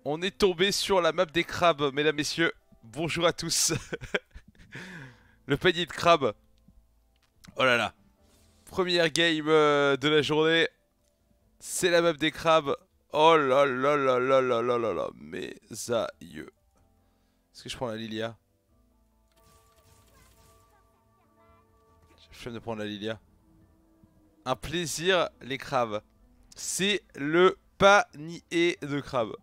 On est tombé sur la map des crabes, mesdames, messieurs. Bonjour à tous. Le panier de crabes. Oh là là. Première game de la journée. C'est la map des crabes. Oh là là là là là là là là. Mes aïeux. Est-ce que je prends la Lilia? J'ai flemme de prendre la Lilia. Un plaisir, les crabes. C'est le panier de crabes.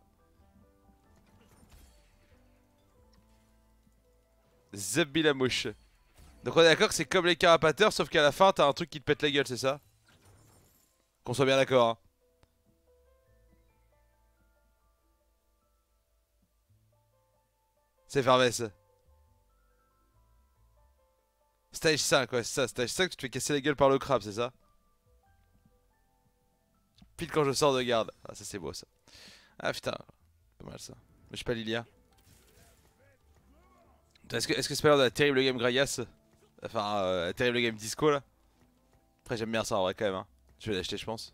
Zabbi la mouche. Donc on est d'accord que c'est comme les carapateurs, sauf qu'à la fin t'as un truc qui te pète la gueule, c'est ça? Qu'on soit bien d'accord, hein. C'est Farmès. Stage 5, ouais, c'est ça. Stage 5, tu te fais casser la gueule par le crabe, c'est ça? Pile quand je sors de garde. Ah, ça c'est beau ça. Ah putain, pas mal ça. Mais je suis pas Lilia. Est-ce que c'est pas l'heure de la terrible game Gragas? Enfin, la terrible game Disco là? Après, j'aime bien ça en vrai quand même, hein. Je vais l'acheter, je pense.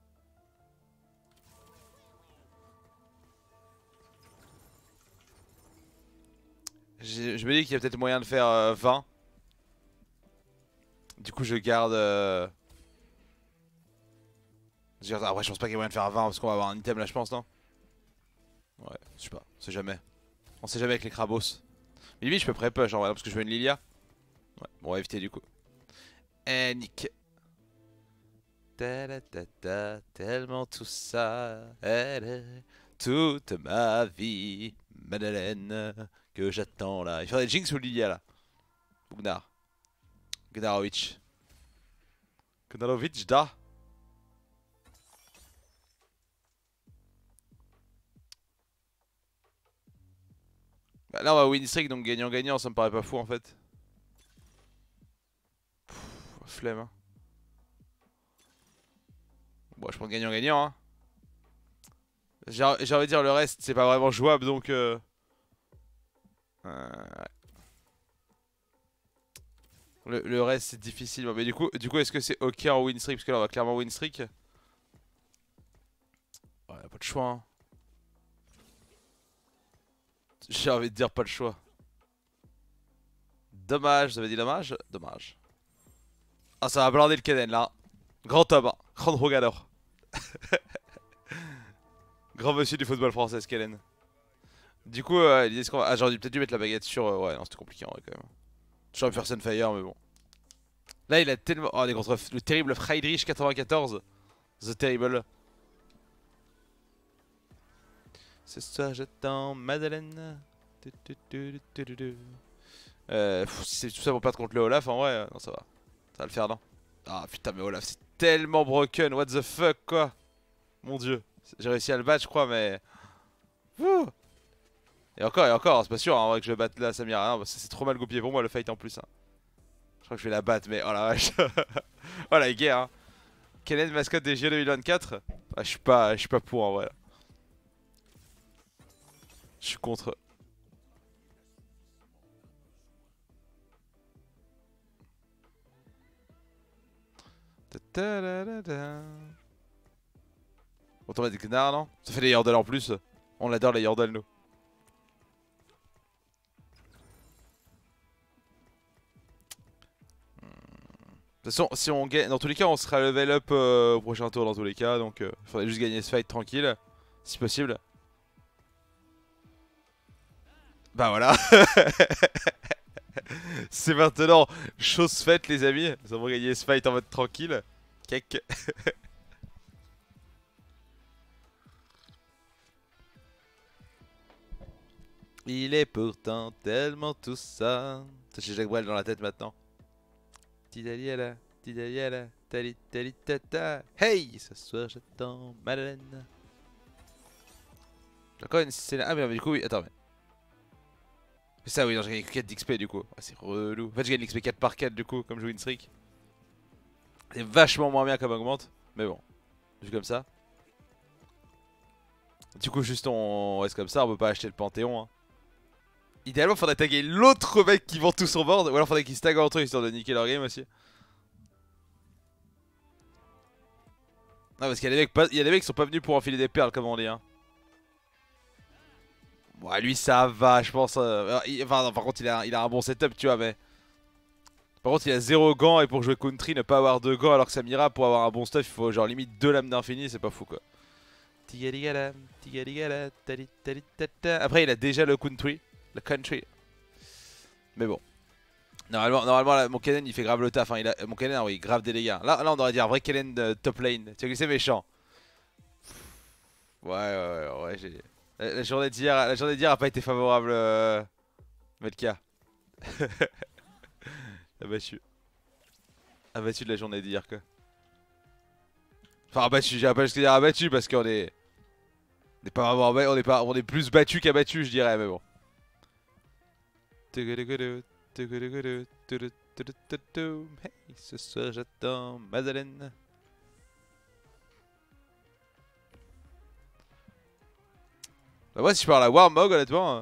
Je me dis qu'il y a peut-être moyen de faire 20. Du coup, je garde. Après, je pense pas qu'il y a moyen de faire 20 parce qu'on va avoir un item là, je pense, non? Ouais, je sais pas, on sait jamais. On sait jamais avec les crabos. Mais limite, je peux pré-push en vrai, parce que je veux une Lilia. Ouais, bon, on va éviter du coup. Eh, nick. Ta tellement tout ça. Elle est toute ma vie. Madeleine, que j'attends là. Il faudrait Jinx ou Lilia là. Ou Gnar. Gnarovic. Gnarovic da. Bah là, on va win streak, donc gagnant-gagnant, ça me paraît pas fou en fait. Flemme, hein. Bon, je prends gagnant-gagnant, hein. J'ai envie de dire le reste, c'est pas vraiment jouable donc. Ouais. Le reste c'est difficile. Mais du coup est-ce que c'est ok en win streak? Parce que là on va clairement win streak. Ouais, pas de choix, hein. J'ai envie de dire pas de choix. Dommage, vous avez dit dommage? Dommage. Ah, ça va blinder le Kenen là. Grand homme, hein. Grand drogador. Grand monsieur du football français, Kenen. Du coup, l'idée c'est qu'on va. Ah, j'aurais peut-être dû mettre la baguette sur. Ouais, non, c'était compliqué en vrai quand même. J'aurais pu faire Sunfire, mais bon. Là, il a tellement. Oh, on est contre le terrible Friedrich 94. The Terrible. Ce soir, j'attends Madeleine. Si c'est tout ça pour perdre contre le Olaf, en vrai, non, ça va. Ça va le faire, non? Ah putain, mais Olaf, c'est tellement broken. What the fuck, quoi? Mon dieu. J'ai réussi à le battre, je crois, mais. Ouh. Et encore, c'est pas sûr, hein, en vrai, que je le batte là, Samira. Non, c'est trop mal goupillé pour moi, le fight en plus, hein. Je crois que je vais la battre, mais oh la vache. Oh la guerre, hein. Quelle est la mascotte des JO 2024? Ah, je suis pas pour en vrai. Je suis contre. Autant mettre Gnar, non? Ça fait les Yordles en plus. On adore les Yordles, nous. De toute façon, si on gagne, dans tous les cas, on sera level up au prochain tour dans tous les cas, donc il faudrait juste gagner ce fight tranquille, si possible. Bah voilà. C'est maintenant chose faite, les amis. Nous avons gagné ce fight en mode tranquille. Kek. Il est pourtant tellement tout ça. J'ai Jacques Brel dans la tête maintenant. Tidaliala, tidaliala, tali tali tata. Hey, ce soir j'attends Madeleine. J'ai encore une scène. Ah, mais du coup, oui, attends, mais. Mais ça, oui, non, j'ai gagné 4 d'XP du coup. Ah, c'est relou. En fait, j'ai gagné l'XP 4 par 4 du coup, comme je joue une streak. C'est vachement moins bien comme augmente. Mais bon, vu comme ça. Du coup, juste on reste comme ça, on peut pas acheter le Panthéon, hein. Idéalement, faudrait taguer l'autre mec qui vend tout son board, ou alors faudrait qu'ils se taguent entre eux histoire de niquer leur game aussi. Non, parce qu'il y a des mecs, il y a des mecs qui sont pas venus pour enfiler des perles, comme on dit, hein. Bon, lui ça va, je pense. Enfin, non, par contre, il a un bon setup, tu vois, mais. Par contre, il a 0 gants et pour jouer country, ne pas avoir de gants alors que Samira, pour avoir un bon stuff, il faut genre limite 2 lames d'infini, c'est pas fou quoi. Tigaligala, tigaligala, tali, tali, tata. Après, il a déjà le country. Le country. Mais bon. Normalement là, mon Kennen il fait grave le taf. Hein. Mon Kennen, oui, grave des dégâts. Là, on devrait dire vrai Kennen top lane. Tu vois que c'est méchant. Ouais. La journée d'hier a pas été favorable, Melka. Abattu. Abattu de la journée d'hier, quoi. Enfin, abattu, j'irais pas jusqu'à dire abattu parce qu'on est. On est pas vraiment. On est plus battu qu'abattu, je dirais, mais bon. Hey, ce soir j'attends Madeleine. Bah, moi, si je parle à Warmog, honnêtement.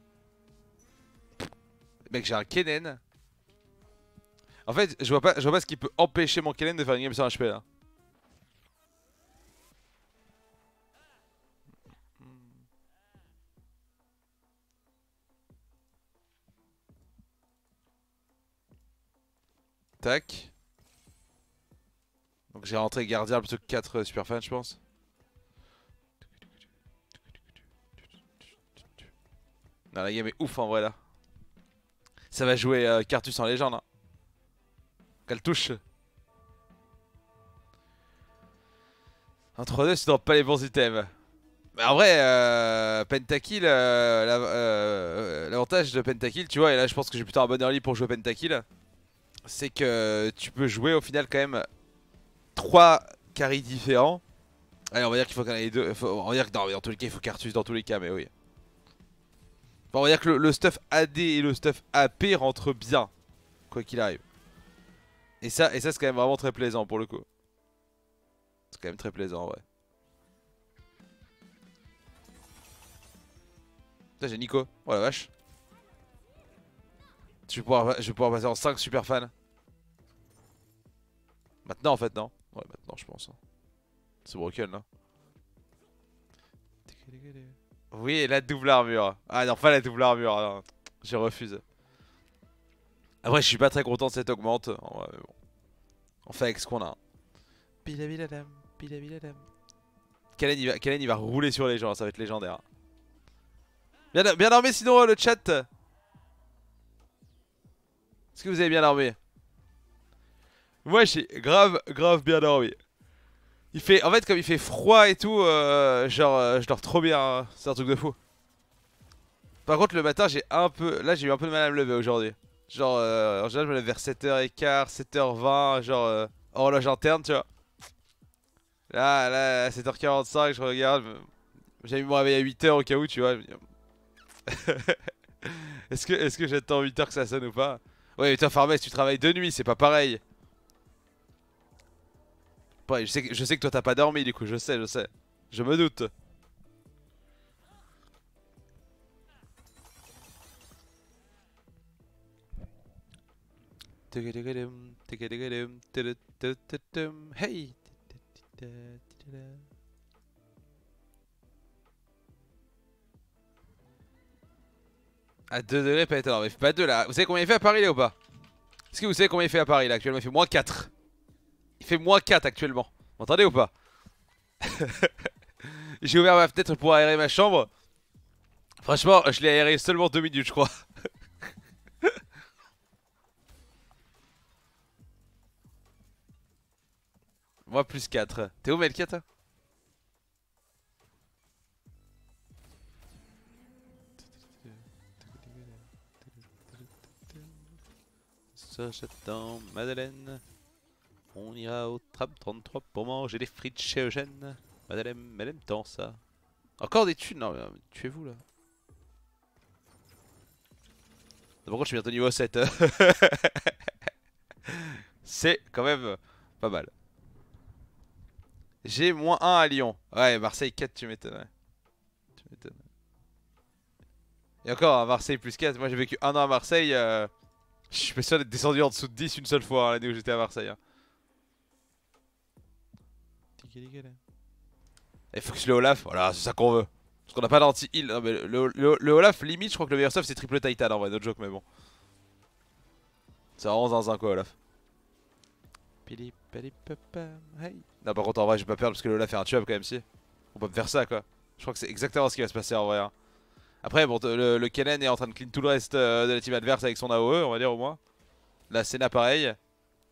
Mec, j'ai un Kennen. En fait, je vois pas ce qui peut empêcher mon Kennen de faire une game sur HP là. Tac. Donc j'ai rentré gardien plutôt que 4 super fans, je pense. Non, la game est ouf en vrai là. Ça va jouer Cartus en légende. Hein. Qu'elle touche. En 3-2, tu drops pas les bons items. Mais en vrai, Pentakill, l'avantage de Pentakill, tu vois, et là je pense que j'ai plutôt un bon early pour jouer Pentakill, c'est que tu peux jouer au final quand même 3 carries différents. Allez, on va dire qu'il faut qu'on ait les deux. On va dire que non, mais dans tous les cas, il faut Cartus dans tous les cas, mais oui. Enfin, on va dire que le stuff AD et le stuff AP rentrent bien, quoi qu'il arrive. Et ça c'est quand même vraiment très plaisant pour le coup. C'est quand même très plaisant, ouais. Putain, j'ai Nico. Oh la vache. Je vais pouvoir passer en 5 super fans. Maintenant en fait, non? Ouais, maintenant je pense. Hein. C'est broken là. Oui, la double armure. Ah non, pas la double armure. Non. Je refuse. Après, je suis pas très content de cette augmente. Ouais, mais bon. On fait avec ce qu'on a. Pilabiladam, pilabiladam. Kalen il va rouler sur les gens, ça va être légendaire. Bien armé sinon le chat. Est-ce que vous avez bien armé? Moi j'ai grave bien dormi. En fait comme il fait froid et tout, je dors trop bien, hein. C'est un truc de fou. Par contre le matin là j'ai eu un peu de mal à me lever aujourd'hui. Genre en général je me lève vers 7h15, 7h20, genre horloge interne tu vois. Là 7h45 je regarde, j'ai mis mon réveil à 8h au cas où tu vois. Est-ce que j'attends 8h que ça sonne ou pas? Ouais mais toi Farmès tu travailles de nuit, c'est pas pareil. Ouais, je sais que toi t'as pas dormi du coup, je sais. Je me doute. Hey. À 2 degrés pas étonnant, mais fait pas 2 là. Vous savez combien il fait à Paris là ou pas? Est-ce que vous savez combien il fait à Paris là actuellement? Il fait moins 4. Il fait moins 4 actuellement. Vous entendez ou pas? J'ai ouvert ma fenêtre pour aérer ma chambre. Franchement, je l'ai aéré seulement 2 minutes, je crois. Moi, plus 4. T'es où, Melkia, toi? Ça, j'attends Madeleine. On ira au tram 33 pour manger des frites chez Eugène. Madeleine, elle aime tant ça. Encore des thunes? Non, mais tuez-vous là. Par contre, je suis bientôt niveau 7. C'est quand même pas mal. J'ai moins 1 à Lyon. Ouais, Marseille 4, tu m'étonnes. Ouais. Tu m'étonnes. Et encore, à Marseille plus 4. Moi, j'ai vécu 1 an à Marseille. Je suis pas sûr d'être descendu en dessous de 10 une seule fois hein, l'année où j'étais à Marseille. Hein. Et faut que je le Olaf. Voilà, c'est ça qu'on veut. Parce qu'on a pas d'anti-heal. Non mais le Olaf limite je crois que le meilleur stuff c'est triple Titan en vrai, no joke mais bon. C'est vraiment zinzin quoi Olaf. Hey. Non par contre en vrai je vais pas perdre parce que le Olaf fait un tuable quand même si. On peut me faire ça quoi. Je crois que c'est exactement ce qui va se passer en vrai. Hein. Après bon le Kennen est en train de clean tout le reste de la team adverse avec son AOE on va dire au moins. La Senna pareil. En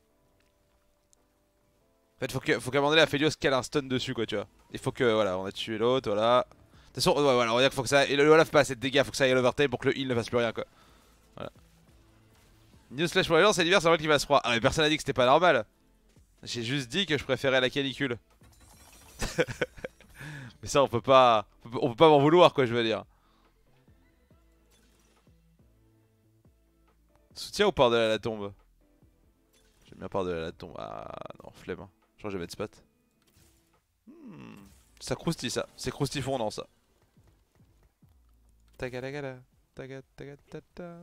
fait faut qu'à un moment donné la Felios cale un stun dessus quoi tu vois. Il faut que voilà on a tué l'autre voilà. De toute façon ouais, voilà on va dire qu'il faut que ça. Et le Olaf fait pas assez de dégâts, faut que ça aille à l'overtime pour que le heal ne fasse plus rien quoi. Voilà. Newsflash pour les gens c'est l'hiver c'est vrai qu'il va se froid. Ah mais personne n'a dit que c'était pas normal. J'ai juste dit que je préférais la canicule. Mais ça on peut pas m'en vouloir quoi je veux dire. Soutien ou par-delà la tombe? J'aime bien par-delà la tombe. Ah non flemme. Hein. Je crois que je vais mettre spot. Ça croustille ça. C'est croustifondant ça. Tagadagada. Tagatagatata.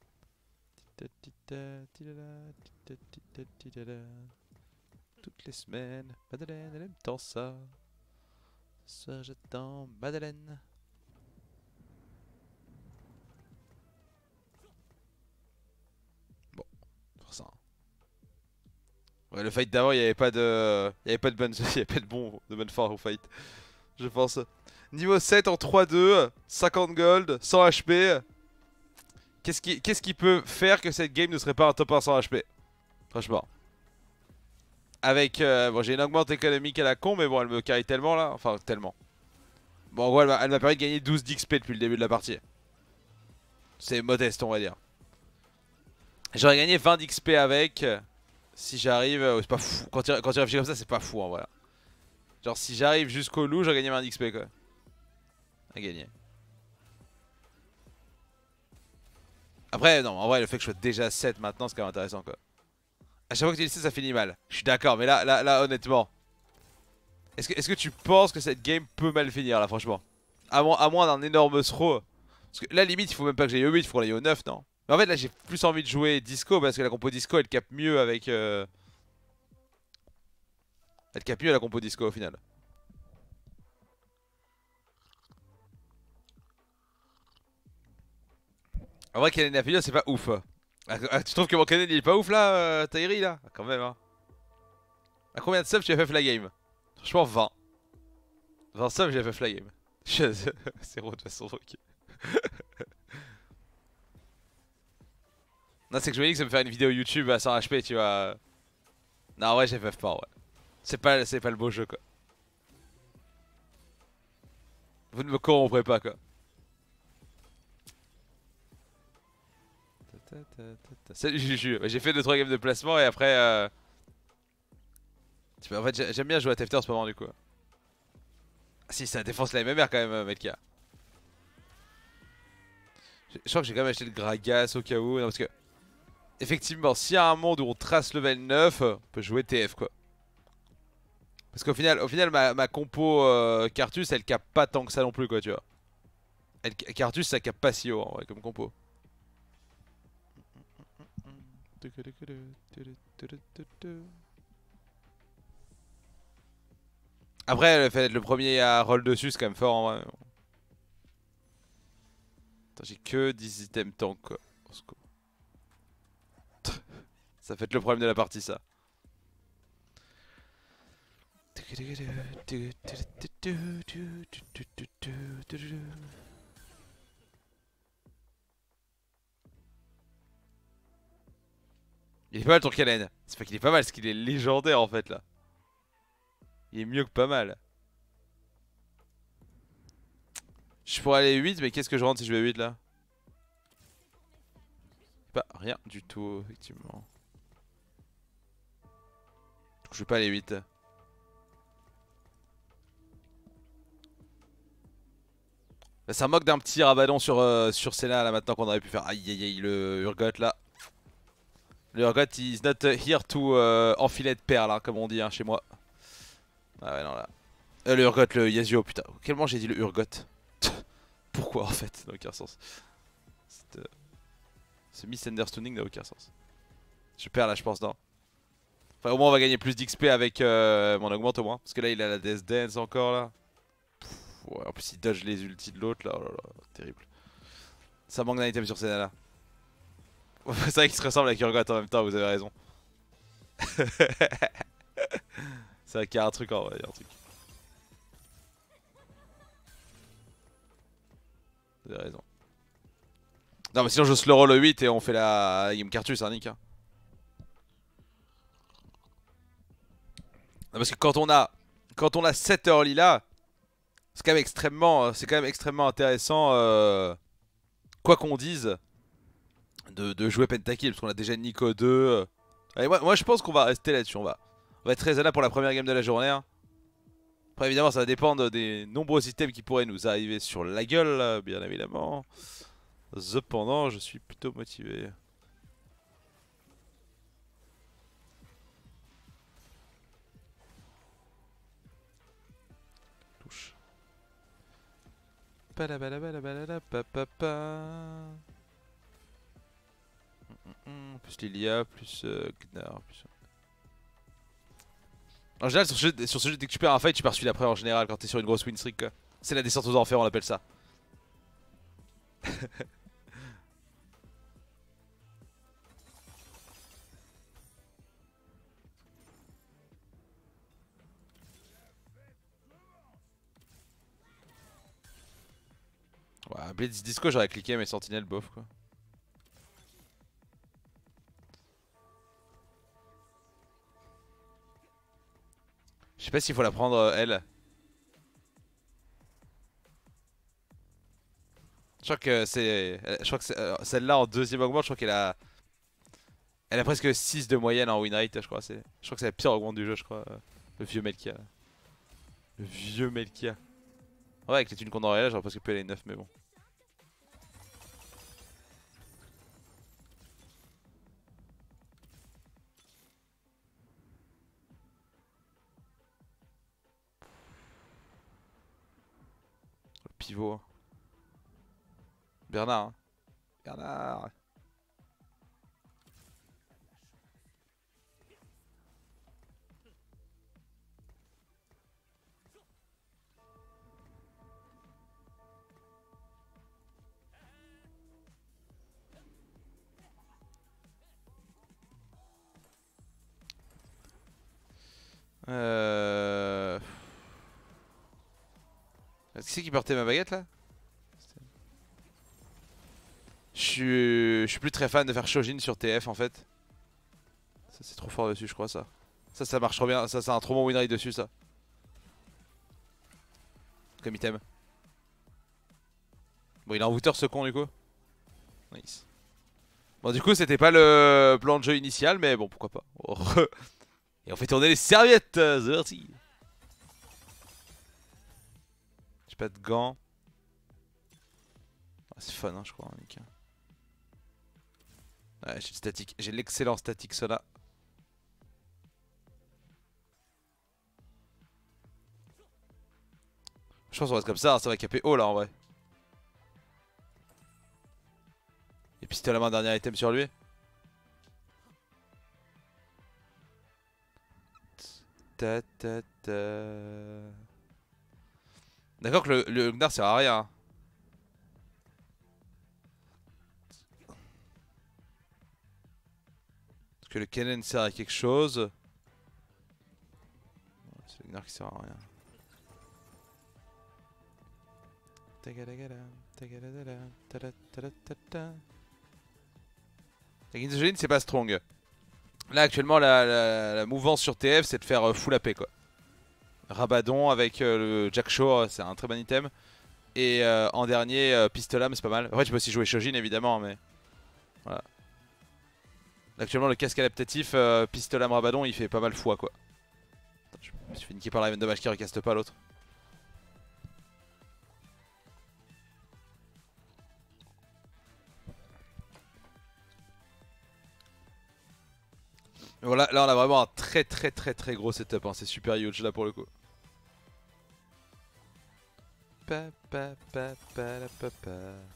Toutes les semaines, Madeleine elle aime tant ça. Ce soir j'attends Madeleine. Bon, pour ça. Hein. Ouais, le fight d'avant, il n'y avait pas de. Il y avait pas de bonne. Il y avait pas de bonne fin au fight. Je pense. Niveau 7 en 3-2, 50 gold, 100 HP. Qu'est-ce qui peut faire que cette game ne serait pas un top 1 sans HP? Franchement. Avec. Bon, j'ai une augmente économique à la con, mais bon, elle me carry tellement là. Enfin, tellement. Bon, en gros, elle m'a permis de gagner 12 d'XP depuis le début de la partie. C'est modeste, on va dire. J'aurais gagné 20 d'XP avec. Si j'arrive. C'est pas fou. Quand tu réfléchis comme ça, c'est pas fou en vrai. Genre, si j'arrive jusqu'au loup, j'aurais gagné 20 d'XP quoi. À gagner. Après, non, en vrai, le fait que je sois déjà 7 maintenant, c'est quand même intéressant quoi. À chaque fois que tu dis ça, ça finit mal. Je suis d'accord, mais là, honnêtement. Est-ce que tu penses que cette game peut mal finir là, franchement? À moins d'un énorme throw. Parce que là, limite, il faut même pas que j'aille au 8, il faut qu'on aille au 9, non? Mais en fait, là, j'ai plus envie de jouer disco parce que la compo disco elle capte mieux avec. Elle capte mieux la compo disco au final. En vrai, Kennen Affiliate, c'est pas ouf. Tu trouves que mon Kennen il est pas ouf là, Tairi là? Quand même, hein. À combien de subs tu as fait la game? Franchement, 20. 20 subs, j'ai fait la game. C'est de toute façon, ok. Non, c'est que je me dis que ça me faire une vidéo YouTube à 100 HP, tu vois. Non, ouais, j'ai fait pas, ouais. C'est pas le beau jeu, quoi. Vous ne me corromprez pas, quoi. Salut Juju. J'ai fait 2-3 games de placement et après. En fait, j'aime bien jouer à TFT en ce moment, du coup. Ah, si, ça défonce la MMR quand même, Melka. Je crois que j'ai quand même acheté le Gragas au cas où. Non, parce que. Effectivement, s'il y a un monde où on trace level 9, on peut jouer TF, quoi. Parce qu'au final, ma compo Cartus, elle cap pas tant que ça non plus, quoi, tu vois. Cartus, ça cap pas si haut, en vrai, comme compo. Après, le fait d'être le premier à roll dessus, c'est quand même fort, en vrai. Attends, j'ai que 10 items tank, quoi. Ça fait le problème de la partie, ça. Il est pas mal ton Kennen. C'est pas qu'il est pas mal, c'est qu'il est légendaire en fait là. Il est mieux que pas mal. Je pourrais aller 8, mais qu'est-ce que je rentre si je vais 8 là? Pas rien du tout, effectivement. Donc je vais pas aller 8. Là, ça moque d'un petit Rabadon sur Senna là maintenant qu'on aurait pu faire. Aïe aïe aïe, le Urgot là. Le Urgot is not here to enfiler de perles, hein, comme on dit hein, chez moi. Ah ouais, non là. Le Urgot, le Yasuo, putain. Quel moment j'ai dit le Urgot? Pourquoi en fait? Ça n'a aucun sens. Ce misunderstanding n'a aucun sens. Je perds là, je pense, non? Enfin, au moins, on va gagner plus d'XP avec mon augmente au moins. Parce que là, il a la Death Dance encore là. Pff, Ouais, en plus il dodge les ultis de l'autre là, oh là là, terrible. Ça manque d'un item sur ces là. C'est vrai qu'il se ressemble avec Urgot en même temps, vous avez raison. C'est vrai qu'il y a un truc en vrai, il y a un truc. Vous avez raison. Non mais sinon je slow roll le 8 et on fait la game Cartus, hein, Nick. Hein. Non, parce que quand on a cette early là, c'est quand même extrêmement intéressant, quoi qu'on dise, de jouer Pentakill parce qu'on a déjà Nico 2. Allez, moi je pense qu'on va rester là-dessus, on va être très là pour la première game de la journée. Hein. Après évidemment ça va dépendre des nombreux items qui pourraient nous arriver sur la gueule, bien évidemment. Cependant, je suis plutôt motivé. Touche. Plus Lilia, plus Gnar. Plus... En général, sur ce jeu, dès que tu perds un fight, tu perds celui d'après en général quand t'es sur une grosse win streak. C'est la descente aux enfers, on appelle ça. Ouais, Blitz Disco, j'aurais cliqué, mais Sentinelle, bof quoi. Je sais pas s'il faut la prendre, elle. Je crois que c'est. Je crois que celle-là en deuxième augmente, je crois qu'elle a. Elle a presque 6 de moyenne en win rate, je crois. Je crois que c'est la pire augmente du jeu, je crois. Le vieux Melkia. Le vieux Melkia. Ouais, avec les thunes qu'on aurait là, j'aurais presque pu aller 9, mais bon. Le pivot. Hein. Bernard. Hein. Bernard. Euh... Qui c'est qui portait ma baguette là? Je suis plus très fan de faire Shojin sur TF en fait. Ça c'est trop fort dessus je crois ça. Ça marche trop bien, ça c'est un trop bon win rate dessus ça. Comme item. Bon il est en Wouter ce con du coup. Nice. Bon du coup c'était pas le plan de jeu initial mais bon pourquoi pas. Et on fait tourner les serviettes, c'est parti. J'ai pas de gants. Ah, c'est fun hein je crois mec. Ouais j'ai le statique, j'ai l'excellent static Sona. Je pense qu'on reste comme ça va caper haut là en vrai. Et puis c'était la main dernier item sur lui. Ta, ta, ta. D'accord que le Gnar sert à rien. Hein. Parce que le Kennen sert à quelque chose. C'est le Gnar qui sert à rien. La Ginzoline c'est pas strong. Là actuellement la mouvance sur TF c'est de faire full AP quoi. Rabadon avec le Jack Shaw c'est un très bon item. Et en dernier Pistolam c'est pas mal. Après tu peux aussi jouer Shojin évidemment mais voilà. Actuellement le casque adaptatif Pistolam Rabadon il fait pas mal fois quoi. Attends, je me suis fait niquer par la dommage qu'il recaste pas l'autre. Voilà, là on a vraiment un très gros setup, hein. C'est super huge là pour le coup. Pa, pa, pa, pa, la, pa, pa.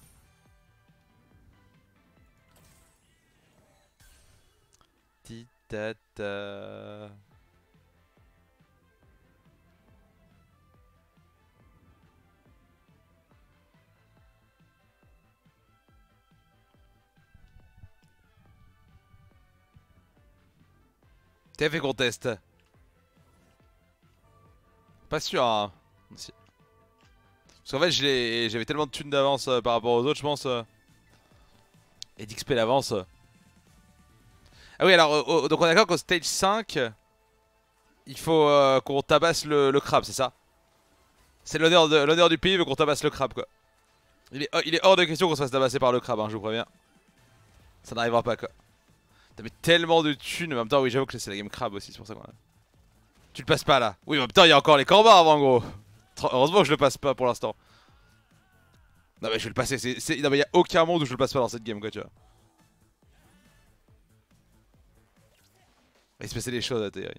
Ti, ta, ta. TF et contest. Pas sûr hein. Si. Parce qu'en fait j'avais tellement de thunes d'avance par rapport aux autres je pense. Et d'XP d'avance. Ah oui alors donc on est d'accord qu'au stage 5 il faut qu'on tabasse le crabe c'est ça? C'est l'honneur du pays veut qu'on tabasse le crabe quoi. Il est hors de question qu'on se fasse tabasser par le crabe hein, je vous préviens. Ça n'arrivera pas quoi. T'as mis tellement de thunes, en même temps oui j'avoue que c'est la game crabe aussi c'est pour ça qu'on a... Tu le passes pas là. Oui, en même temps, il y a encore les corbards avant, gros. Heureusement que je le passe pas pour l'instant. Non, mais je vais le passer. Non, mais il y a aucun monde où je le passe pas dans cette game, quoi, tu vois. Il se passait des choses à théorie.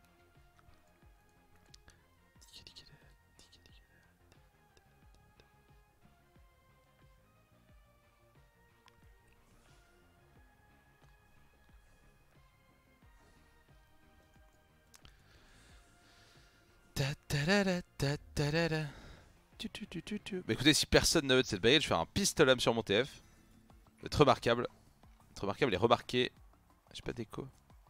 Bah écoutez, si personne ne veut de cette baguette, je vais faire un pistol lame sur mon TF. Ça va être remarquable. Être remarquable et remarqué. J'ai pas d'écho.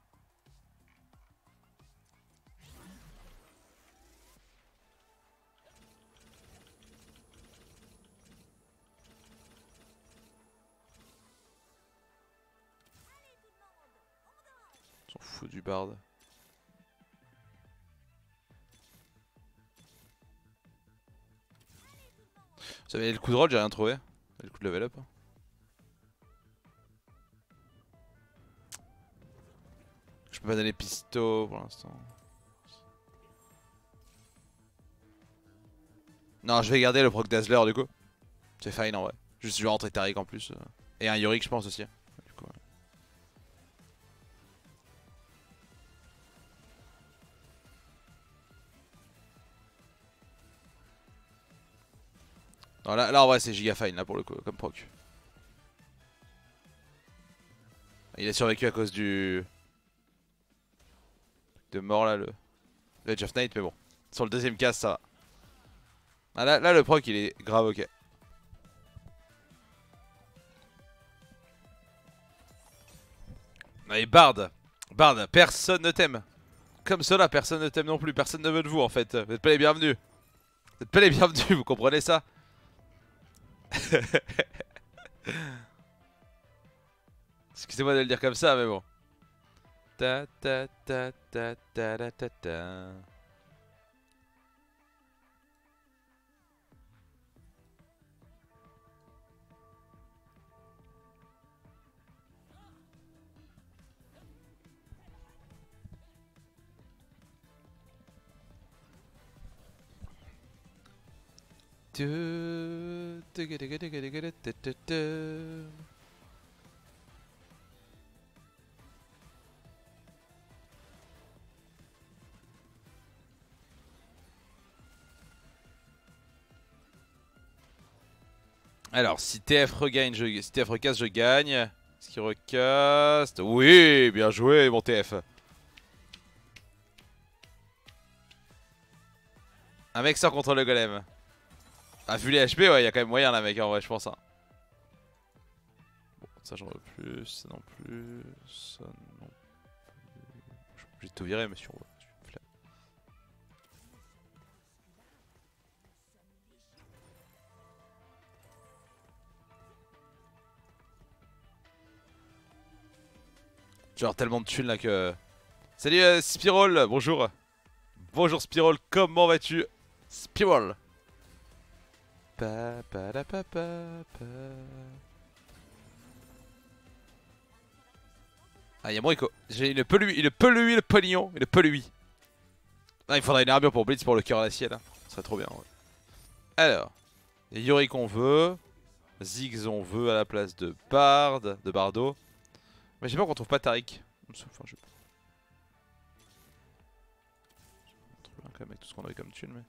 On s'en fout du bard. Vous avez le coup de roll, j'ai rien trouvé. Le coup de level up. Je peux pas donner pisto pour l'instant. Non, je vais garder le proc Dazzler du coup. C'est fine en vrai. Juste je vais rentrer Taric en plus. Et un Yorick je pense aussi. Du coup, ouais. Non, là en vrai c'est giga fine là pour le coup comme proc. Il a survécu à cause du... de mort là le Edge of Night mais bon. Sur le deuxième cast ça va. Ah, là le proc il est grave ok. Mais Bard, personne ne t'aime. Comme cela, personne ne t'aime non plus, personne ne veut de vous en fait. Vous n'êtes pas les bienvenus. Vous n'êtes pas les bienvenus, vous comprenez ça? Excusez-moi de le dire comme ça, mais bon. Ta ta ta ta ta ta ta ta. Alors, si TF regagne, si TF recaste, je gagne. Est-ce qu'il recaste? Oui, bien joué, mon TF. Un mec sort contre le golem. Ah, vu les HP, ouais, il y a quand même moyen là, mec, en vrai, je pense. Hein. Bon, ça j'en veux plus, ça non plus, ça non plus. Je suis obligé de tout virer, monsieur. Genre tellement de thunes là que... Salut Spirol, bonjour. Bonjour Spirol, comment vas-tu? Spirol. Ah, y'a mon écho. Il peut lui, le pognon, il peut lui. Ah, il faudrait une armure pour Blitz pour le cœur à la ciel. Hein. Ce serait trop bien. Ouais. Alors, Yorick on veut. Ziggs on veut à la place de Bard, de Bardo. Mais j'ai peur qu'on trouve pas Taric. Enfin, je... On trouve quand même avec tout ce qu'on avait comme thune, mais...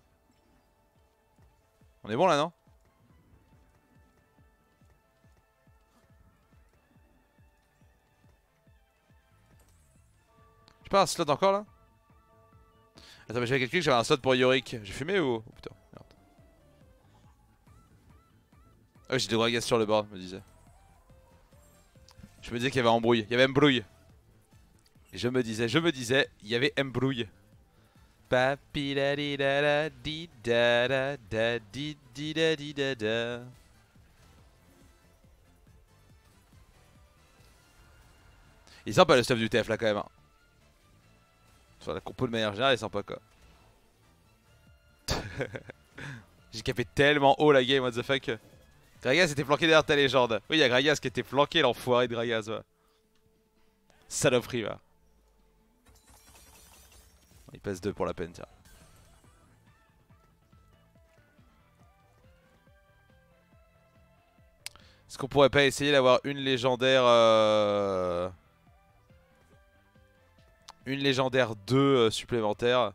On est bon là, non? J'ai pas un slot encore là? Attends, mais j'avais calculé que j'avais un slot pour Yorick. J'ai fumé ou... Oh putain, merde. Ah oui, j'ai des gros gaz sur le board, je me disais. Je me disais qu'il y avait embrouille. Il y avait embrouille. Je me disais, il y avait Mbrouille. Papi da di da da di da da da di di da di da da. Il est sympa le stuff du TF là quand même. Hein. Sur la compo de manière générale, il est sympa quoi. J'ai capé tellement haut la game, what the fuck. Gragas était planqué derrière ta légende. Oui, il y a Gragas qui était planqué, l'enfoiré de Gragas. Ouais. Saloperie, va. Il passe 2 pour la peine, tiens. Est-ce qu'on pourrait pas essayer d'avoir une légendaire une légendaire 2 supplémentaire?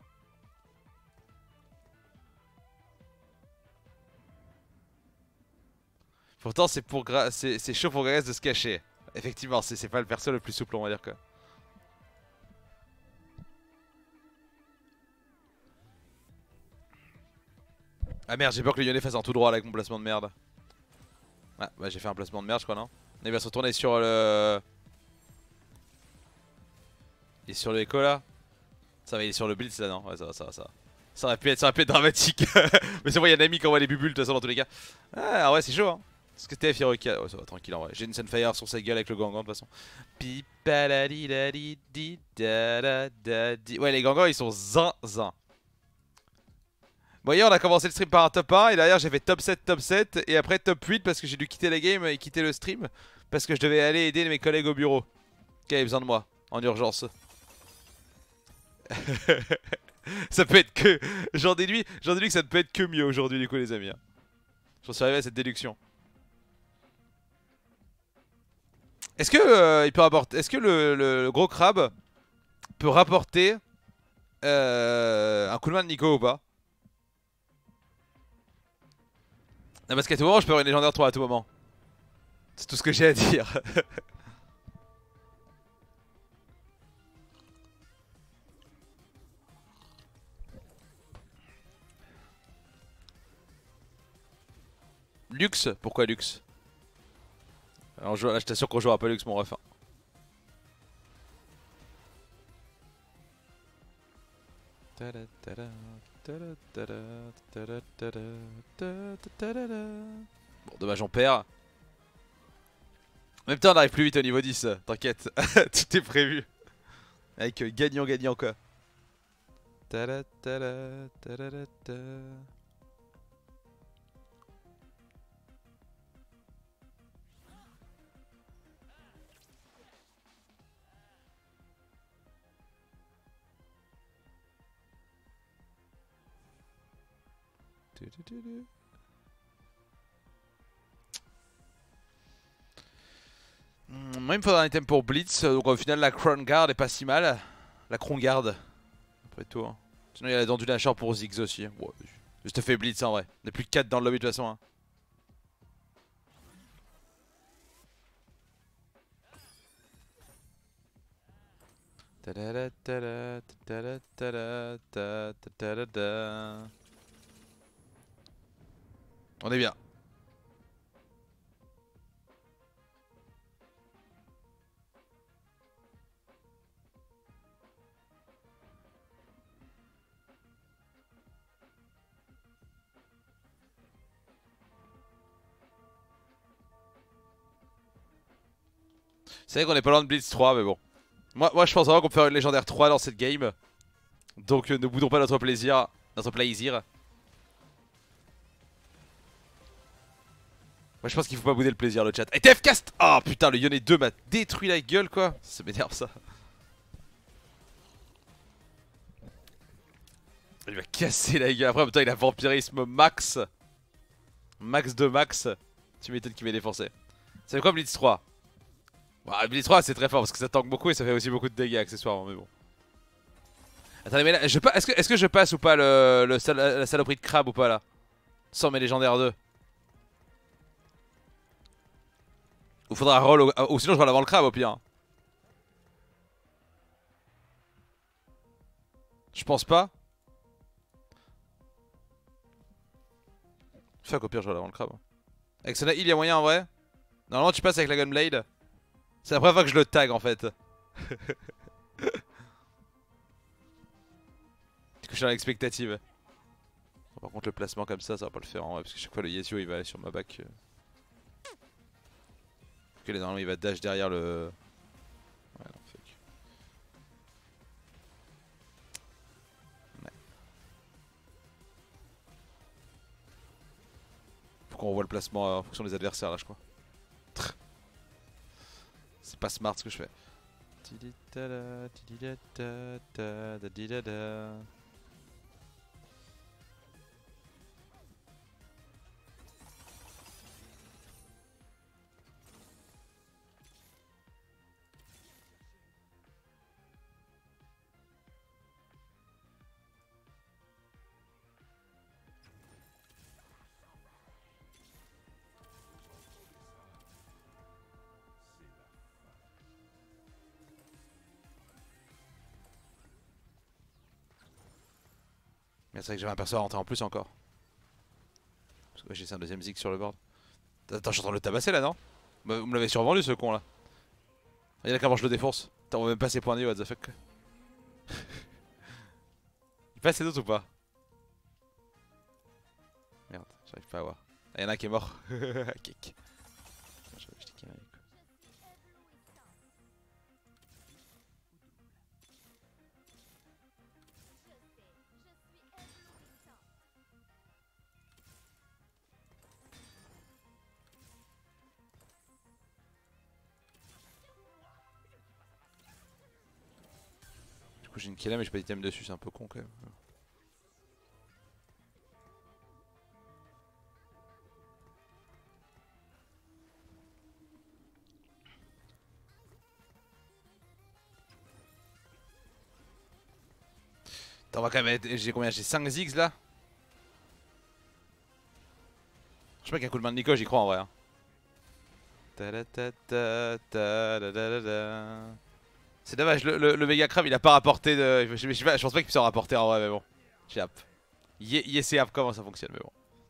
Pourtant c'est c'est chaud pour Gragas de se cacher. Effectivement, c'est pas le perso le plus souple, on va dire quoi. Ah merde, j'ai peur que le Yone fasse un tout droit là avec mon placement de merde. Ah bah j'ai fait un placement de merde je crois, non? Il va se retourner sur le... Il est sur le écho là. Ça va, il est sur le blitz là, non? Ouais, ça va, ça va, ça va. Ça aurait pu être dramatique. Mais c'est vrai, il y a Nami qui envoie les bubules de toute façon dans tous les cas. Ah ouais, c'est chaud hein. Parce que TF il requiert. Ouais, ça va, tranquille en vrai. J'ai une Sunfire sur sa gueule avec le Gangan de toute façon. Ouais, les Gangans ils sont zinzin. Bon, hier on a commencé le stream par un top 1 et derrière j'ai fait top 7 et après top 8 parce que j'ai dû quitter la game et quitter le stream parce que je devais aller aider mes collègues au bureau qui avaient besoin de moi en urgence. Ça peut être que... J'en déduis que ça ne peut être que mieux aujourd'hui du coup les amis. J'en suis arrivé à cette déduction. Est-ce que il peut rapporter... Est-ce que le gros crabe peut rapporter un coup de main de Nico ou pas? Non parce qu'à tout moment je peux avoir une légendaire 3 à tout moment. C'est tout ce que j'ai à dire. Lux? Pourquoi Lux? Alors là je t'assure qu'on jouera pas Lux mon ref. Bon dommage on perd. En même temps on arrive plus vite au niveau 10, t'inquiète. Tout est prévu. Avec gagnant quoi. Moi il me faudra un item pour Blitz, donc au final la Crown Guard est pas si mal. La Crown Guard, après tout. Hein. Sinon il y a la dent du lâcheur pour Ziggs aussi. Ouais, je te fais Blitz en vrai. On est plus que 4 dans le lobby de toute façon. Hein. On est bien. C'est vrai qu'on est pas loin de Blitz 3 mais bon. Moi je pense vraiment qu'on peut faire une légendaire 3 dans cette game. Donc ne boudons pas notre plaisir. Notre plaisir. Moi je pense qu'il faut pas bouder le plaisir le chat. Et TF cast. Oh putain le Yone 2 m'a détruit la gueule quoi. Ça m'énerve ça. Il m'a cassé la gueule. Après en même temps il a vampirisme max. Max de max. Tu m'étonnes qu'il m'ait défoncé. C'est quoi Blitz 3? Bah, Blitz 3 c'est très fort parce que ça tank beaucoup et ça fait aussi beaucoup de dégâts accessoirement mais bon. Attendez mais là est-ce que je passe ou pas la saloperie de crabe ou pas là? Sans mes légendaires 2. Ou faudra roll ou sinon je roll avant le crabe au pire. Je pense pas. Fuck au pire je roll avant le crabe. Avec Sona il y a moyen en vrai. Normalement tu passes avec la Gunblade. C'est la première fois que je le tag en fait. Du coup je suis dans l'expectative. Par contre le placement comme ça va pas le faire en vrai parce que chaque fois le Yezio il va aller sur ma back. Ok là normalement il va dash derrière le... Ouais non fuck. Ouais. Faut qu'on revoie le placement en fonction des adversaires là je crois. C'est pas smart ce que je fais. Mais c'est vrai que j'avais un perso à rentrer en plus encore. Parce que j'ai un deuxième zig sur le board. Attends, je suis en train de le tabasser là, non? Bah, vous me l'avez survendu ce con là. Regardez comment je le défonce. Attends, on va même pas ses points de vie, what the fuck. Il passe ses doutes ou pas? Merde, j'arrive pas à voir. Ah, y'en a un qui est mort. Kick. Du coup j'ai une kill mais j'ai pas d'item dessus, c'est un peu con quand même. Attends, on va quand même être... J'ai combien? J'ai 5 zigs là? Je sais pas qu'un coup de main de Nico, j'y crois en vrai. Hein. C'est dommage, le méga crab il a pas rapporté de... Je pense pas qu'il puisse en rapporter en vrai, mais bon. J'ai hâte. Yes et app comment ça fonctionne, mais bon.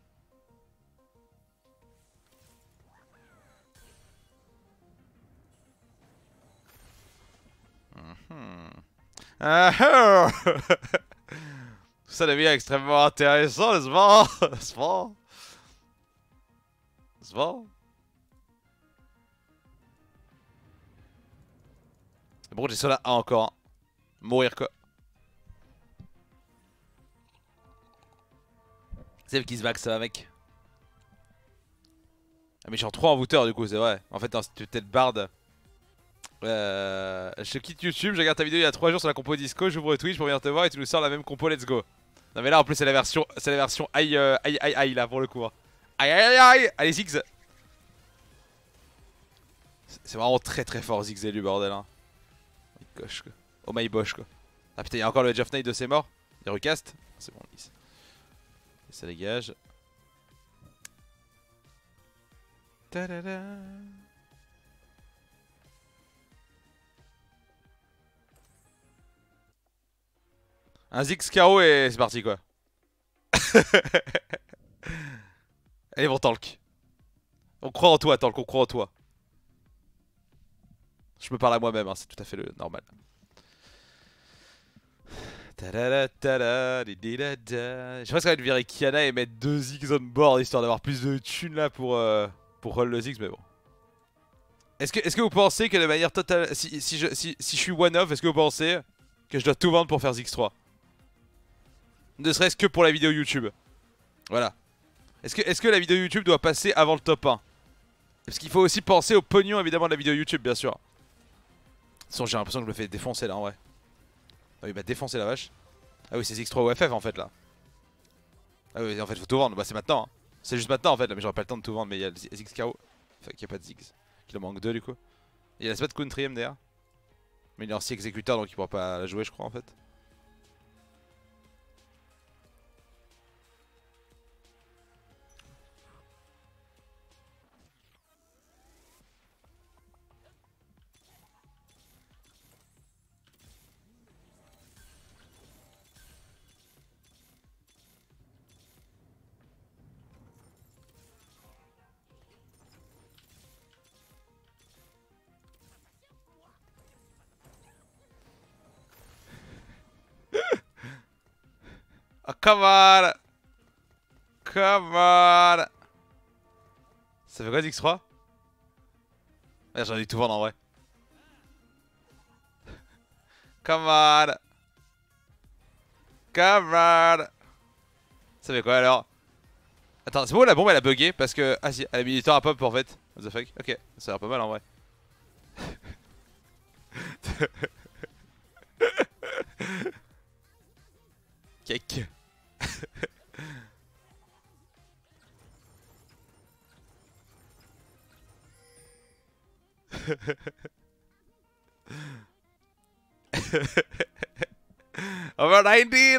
Ah, ça devient extrêmement intéressant, n'est-ce pas? N'est-ce pas? N'est-ce pas? Bon, j'ai cela encore. Hein. Mourir quoi. C'est qui se back, ça va mec. Ah, mais je suis en 3 envoûteurs du coup, c'est vrai. En fait, si tu t'es bard. Je quitte YouTube, je regarde ta vidéo il y a 3 jours sur la compo disco, j'ouvre Twitch pour venir te voir et tu nous sors la même compo, let's go. Non mais là en plus c'est la version aïe aïe aïe aïe là pour le coup. Hein. Aïe aïe aïe aïe. Allez Ziggs. C'est vraiment très très fort Ziggs élu bordel hein. Oh my gosh quoi. Oh my bosh quoi. Ah putain il y a encore le Edge of Night de ses morts. Il recast. C'est bon lisse. Et ça dégage. Ta-da-da. Un Ziggs KO et c'est parti quoi. Allez bon Talk. On croit en toi Talk, on croit en toi. Je me parle à moi-même, hein, c'est tout à fait le normal. Je pense qu'on va virer Kiana et mettre 2 Ziggs on board histoire d'avoir plus de thunes là pour roll le Ziggs, mais bon. Est-ce que vous pensez que de manière totale, si je suis one-off, est-ce que vous pensez que je dois tout vendre pour faire Ziggs 3? Ne serait-ce que pour la vidéo YouTube. Voilà. Est-ce que la vidéo YouTube doit passer avant le top 1? Parce qu'il faut aussi penser au pognon évidemment de la vidéo YouTube, bien sûr. De toute façon, j'ai l'impression que je me fais défoncer là en vrai. Ah oui, bah défoncer la vache. Ah oui, c'est Ziggs 3 ou FF en fait là. Ah oui, en fait, faut tout vendre. Bah, c'est maintenant. Hein. C'est juste maintenant en fait là, mais j'aurais pas le temps de tout vendre. Mais il y a le Ziggs KO. Enfin, qu'il n'y a pas de Ziggs. Qu'il en manque 2 du coup. Il y a la spot country MDR. Mais il est ancien exécuteur donc il pourra pas la jouer, je crois en fait. Come on. Come on. Ça fait quoi X3? Ah, j'en ai tout vendre en vrai. Come on. Come on. Ça fait quoi alors? Attends, c'est bon, la bombe elle a bugué parce que. Ah si, elle a mis du temps à pop en fait. What the fuck? Ok, ça a l'air pas mal en vrai. Cake. Over 19.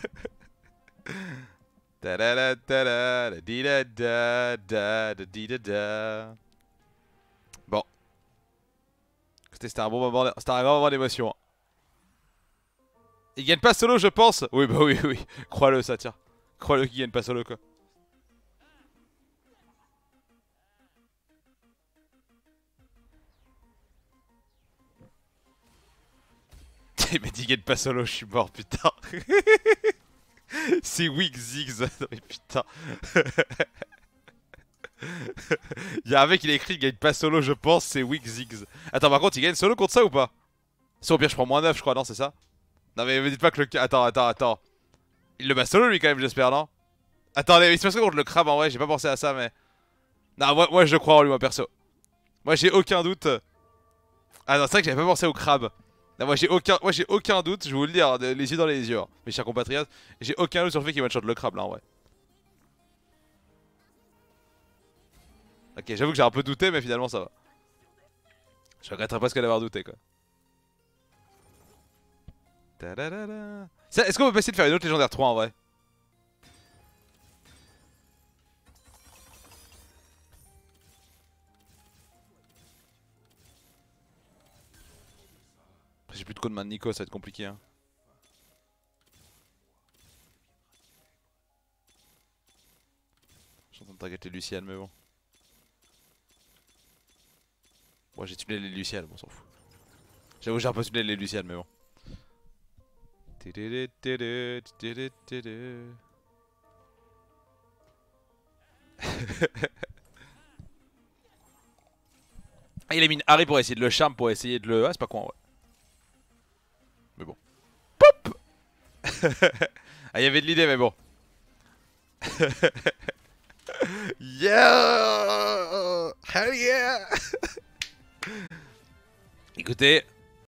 Da da da da da da di da da da da di da da. Bon. Écoutez, c'était un bon moment, c'était un grand moment d'émotion. Hein. Il gagne pas solo, je pense. Oui, bah oui, oui. Crois-le, ça, tiens. Crois-le qu'il gagne pas solo, quoi. Il m'a dit qu'il gagne pas solo, je suis mort, putain. C'est Weak Ziggs. Non, mais putain. Y'a un mec, il a écrit qu'il gagne pas solo, je pense, c'est Weak Ziggs. Attends, par contre, il gagne solo contre ça ou pas? Si au pire, je prends -9, je crois, non, c'est ça? Non, mais me dites pas que le. Attends. Il le bat solo, lui, quand même, j'espère, non? Attendez, il se passe quoi contre le crabe en vrai? J'ai pas pensé à ça, mais. Non, moi je crois en lui, moi perso. Moi, j'ai aucun doute. Ah non, c'est vrai que j'avais pas pensé au crabe. Non, moi, j'ai aucun doute, je vais vous le dire, hein, les yeux dans les yeux, hein, mes chers compatriotes. J'ai aucun doute sur le fait qu'il one-shot le crabe là, en vrai. Ok, j'avoue que j'ai un peu douté, mais finalement, ça va. Je regretterais presque d'avoir douté, quoi. Est-ce qu'on peut pas essayer de faire une autre légendaire 3 en vrai? J'ai plus de code main de Nico, ça va être compliqué. Hein. Je suis en train de targeter Luciane, mais bon. Moi j'ai tunnelé les Luciane, bon, on s'en fout. J'avoue, j'ai un peu tunnelé les Luciane, mais bon. Ah, il a mis une Harry pour essayer de le charme, pour essayer de le. Ah, c'est pas con, ouais. Mais bon. Pop. Ah, il y avait de l'idée, mais bon. Yeah! Hell yeah! Écoutez,